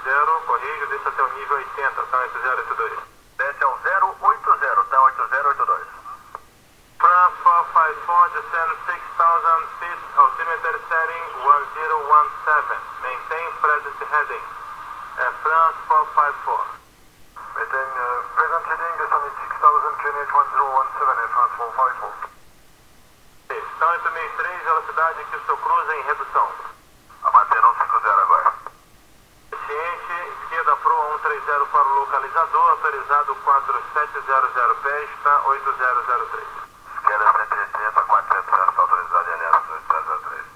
080, corrijo, desça até o nível 80, tá 8082. Desce ao 080, tá 8082. France 454, descend 6,000 feet, altimeter setting 1017. Maintain present heading. France 454. Maintain present heading, descending 6000, QNH 1017, France 454. Então 8003, velocidade que o seu cruza em redução. A manter 150 agora. Ciente, esquerda Pro 130 para o localizador, autorizado 4700 pés, está 8003. Esquerda 130, 470, está autorizado em aliança 2703.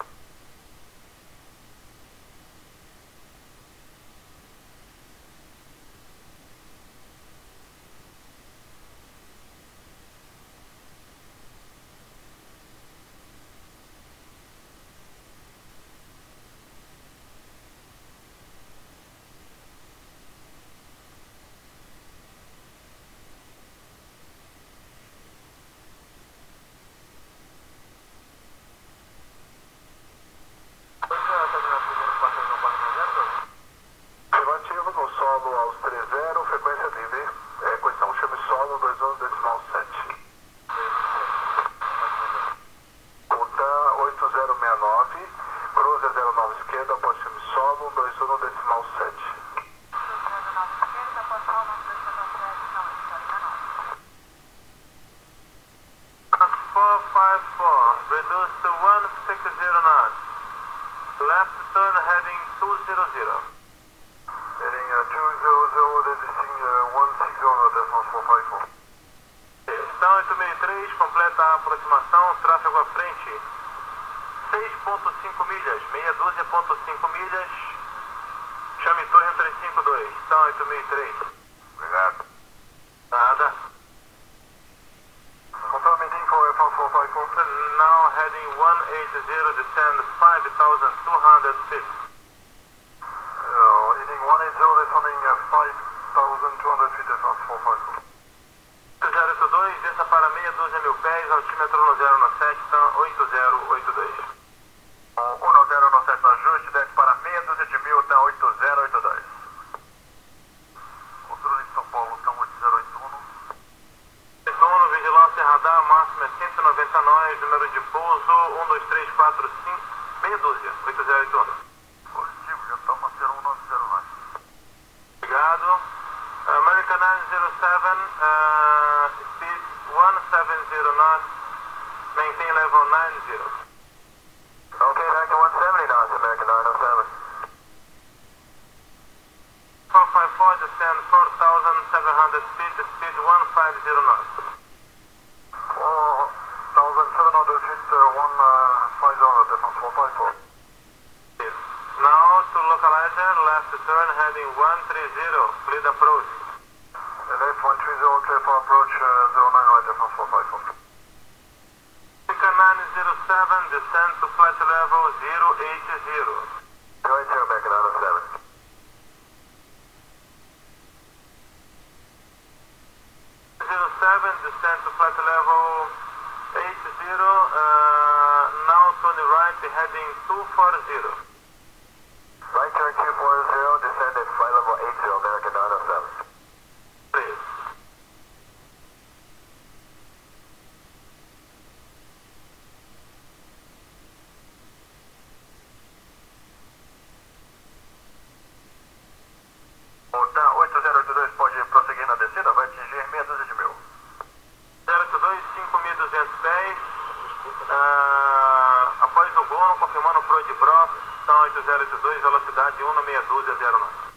Levativo no solo aos 30, frequência livre, questão, chame solo 21,7. Uta 8069, cruze 09 esquerda, após chame solo 21,7. Reduce to 160 knots. Left turn heading 200. Heading 200, descending 160, distance 454. Então 8003, completa a aproximação, tráfego à frente 6,5 milhas, meia dúzia, 0,5 milhas, chame torre 352, então 8003. Obrigado. Nada. Confirming for France 454. Now heading 180, descend 5,200 feet. Heading 180, descending 5,200 feet, distance 454. 082, desça para meia dúzia mil pés, altímetro no 097, então 8082. 1097 no ajuste, desce para meia dúzia de mil, tá 8082. Controle de São Paulo, tá 8081. 81, vigilância radar, máximo é 190 nós, número de pouso 12345, meia dúzia, 8081. Positivo, já tá mantendo 190. Obrigado. American 907, speed 170 knots, maintain level 90. Okay, back to 170 knots, American 907. 454, descend 4,700 feet, speed 150 knots. 4,700 feet, 150, distance 454. Now to localizer, left turn heading 130, clear approach. Left 130, clear for approach 091, distance 454. American 907, descend to flight level 080. Right here, American 907. 07, descend to flight level 80, now turn right heading 240. Right turn 240, descend at flight level 80, American 907. Please. Tá 8082, pode prosseguir na descida, vai atingir meia dúzia de mil. 082, 5.200 pés, após o Gono, confirmando o Pro de Bro, são 8082, velocidade 1 meia dúzia 09.